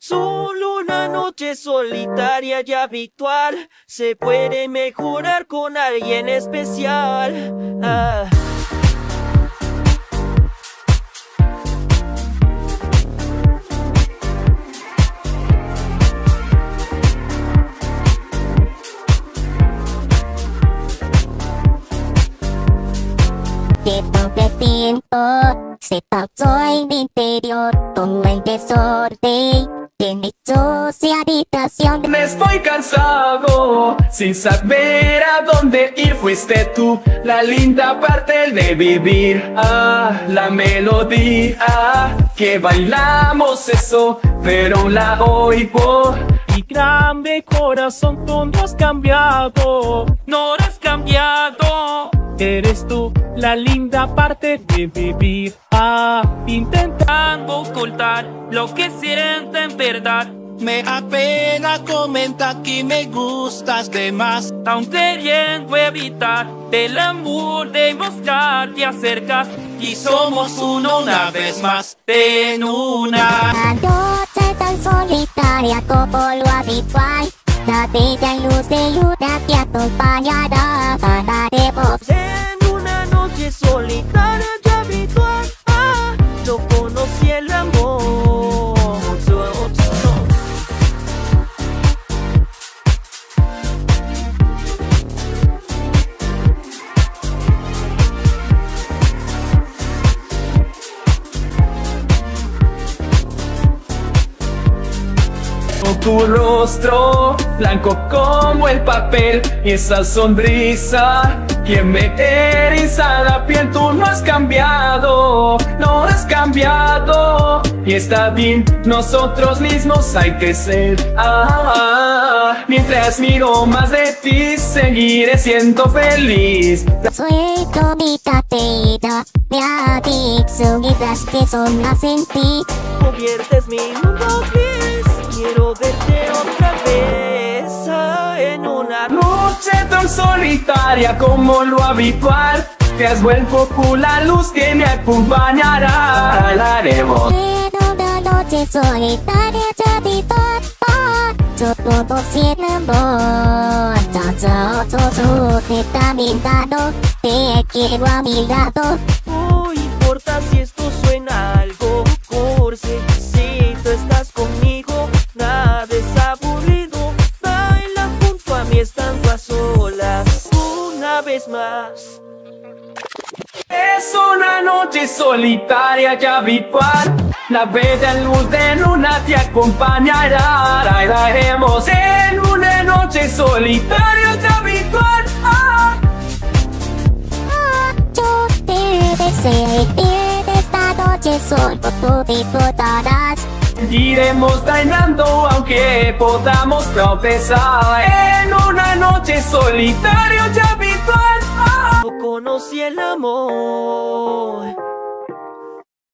Solo una noche solitaria y habitual se puede mejorar con alguien especial. De todo el tiempo se pausó en mi interior como el desorden de mi sucia habitación. Me estoy cansado, sin saber a dónde ir. Fuiste tú, la linda parte de vivir. La melodía que bailamos eso, pero la oigo. Mi grande corazón, tú no has cambiado, no has cambiado. Eres tú, la linda parte de vivir. Intentando ocultar lo que siento en verdad. Me apena comentar que me gustas de más, Aún queriendo evitar el amor de mostrar te acercas y somos uno una vez más en una. La noche tan solitaria como lo habitual, la bella luz de luna te acompañará. Ganaremos en una noche solitaria y habitual. Yo conocí el amor. Tu rostro, blanco como el papel, y esa sonrisa que me eriza la piel. Tú no has cambiado, no has cambiado, y está bien, nosotros mismos hay que ser. Mientras miro más de ti, seguiré siendo feliz. suelto mi cadena, mi adicción y las que son más en ti. Conviertes mi mundo gris. Quiero verte otra vez en una noche tan solitaria como lo habitual. Te has vuelto tú la luz que me acompañará. Bailaremos en una noche solitaria y habitual. Yo conocí el amor. Te está mirando, te quiero a mi lado. No importa si esto suena algo cursi. Si tú estás conmigo, nada es aburrido. Baila junto a mí estando a solas una vez más. es una noche solitaria y habitual. La bella luz de luna te acompañará. Bailaremos en una noche solitaria y habitual. Yo te deseo y en esta noche solo tú disfrutarás. Iremos bailando aunque podamos tropezar. En una noche solitaria y habitual. No conocí el amor.